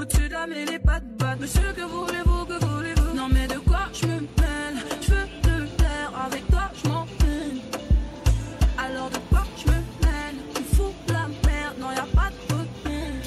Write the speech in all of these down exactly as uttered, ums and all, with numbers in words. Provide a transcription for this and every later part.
au-dessus d'âme et les pattes battent. Monsieur, que voulez-vous, que voulez-vous? Non mais de quoi je me mêle? Je veux te plaire, avec toi je m'en mêle. Alors de quoi je me mêle? Tu fous la merde, non y'a pas de problème.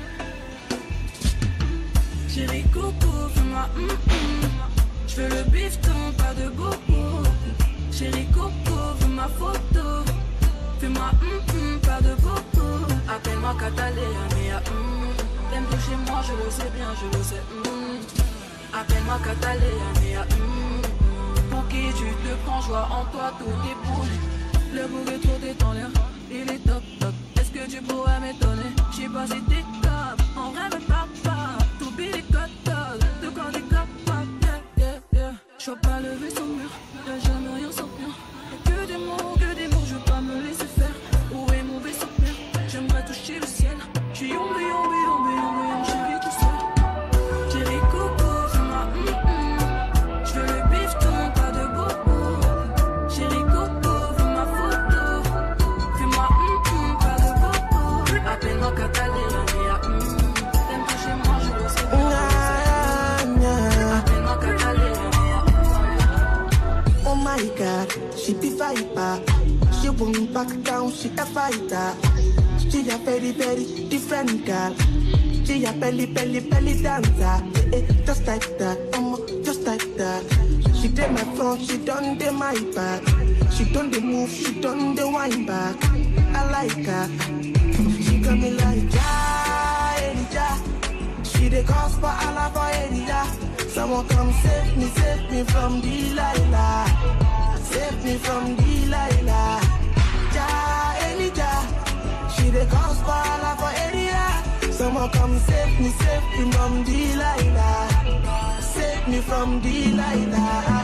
Chérie coco, fais-moi hum hum. Je veux le bifton, pas de bobo. Chérie coco, fais ma photo. Fais-moi hum hum, pas de bobo. Appelle-moi Catalina, mais hum. T'aimes toucher moi, je le sais bien, je le sais hum. Appelle-moi Catalina, mais hum. Pour qui tu te prends, joie en toi, tout déboule. Le bouc est trop détend l'air, il est top top. Est-ce que tu pourrais m'étonner? J'sais pas si t'es top, en vrai me parle pas. T'oublies les codes, de quoi t'es capable, yeah, yeah, yeah. J'vois pas le vaisseau mur, y'a jamais rien sans rien. Y'a que des mots, que des mots, je veux pas me laisser faire. Où est mon vaisseau mur? J'aimerais toucher le ciel. J'suis yombi, yombi, yombi, yombi, yombi, chérie tout seul. Chérie coco, fais-moi hum hum. J'veux le bifton, pas de bobo. Chérie coco, fais ma photo. Fais-moi hum hum, pas de bobo. Appelle-moi Catalina, mais hum. T'aimes toucher moi, je le sais bien. Appelle-moi Catalina, mais hum. Oh my God, she be viper. She won't back down, she a fighter. She a very, very different girl. She a belly, belly, belly dancer. Eh, eh, just like that, um, just like that. She did my front, she done the my back. She done the move, she done the wine back. I like her. She got me like ja, Elijah. She the cause for Allah for Elijah. Someone come save me, save me from Delilah. Save me from Delilah. Ja, Elijah. She the cause for Allah for area. Someone come save me, save me from Delilah. Save me from Delilah.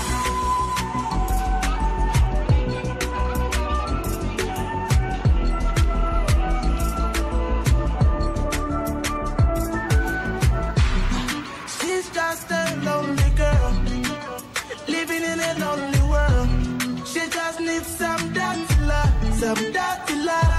She's just a lonely girl, living in a lonely world. She just needs some dirty love, some dirty love.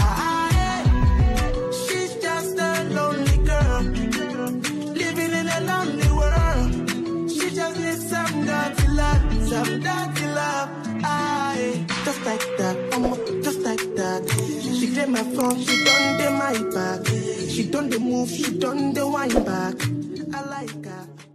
Some dirty love, aye. Just like that, um, just like that. She did my front, she done the my back. She done the move, she done the wine back. I like her.